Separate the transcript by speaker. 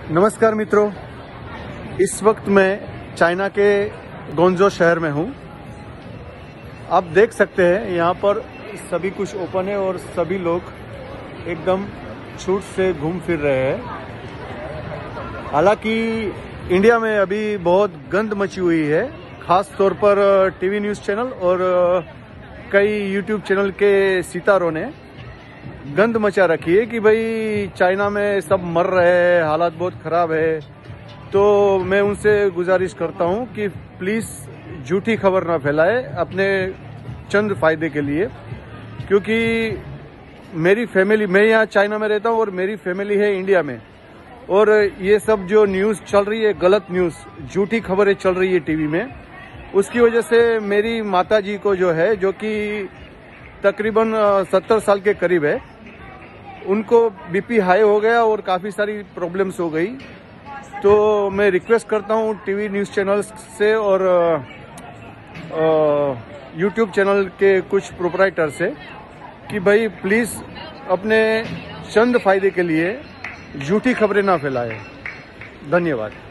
Speaker 1: नमस्कार मित्रों, इस वक्त मैं चाइना के गोंजो शहर में हूँ। आप देख सकते हैं यहाँ पर सभी कुछ ओपन है और सभी लोग एकदम छूट से घूम फिर रहे हैं। हालांकि इंडिया में अभी बहुत गंद मची हुई है, खास तौर पर टीवी न्यूज़ चैनल और कई यूट्यूब चैनल के सितारों ने गंद मचा रखी है कि भाई चाइना में सब मर रहे हैं, हालात बहुत ख़राब है। तो मैं उनसे गुजारिश करता हूं कि प्लीज़ झूठी खबर ना फैलाए अपने चंद फायदे के लिए, क्योंकि मेरी फैमिली, मैं यहाँ चाइना में रहता हूं और मेरी फैमिली है इंडिया में। और ये सब जो न्यूज़ चल रही है, गलत न्यूज़, झूठी खबरें चल रही है टीवी में, उसकी वजह से मेरी माताजी को जो है, जो कि तकरीबन 70 साल के करीब है, उनको बीपी हाई हो गया और काफ़ी सारी प्रॉब्लम्स हो गई। तो मैं रिक्वेस्ट करता हूँ टीवी न्यूज़ चैनल्स से और यूट्यूब चैनल के कुछ प्रोपराइटर से कि भाई प्लीज़ अपने चंद फायदे के लिए झूठी खबरें ना फैलाएं। धन्यवाद।